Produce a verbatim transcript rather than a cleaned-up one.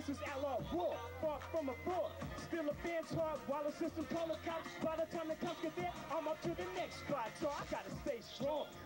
This is outlaw war, far from a fraud. Still a band's hard while the system call the cops. By the time the cops get there, I'm up to the next spot. So I gotta stay strong.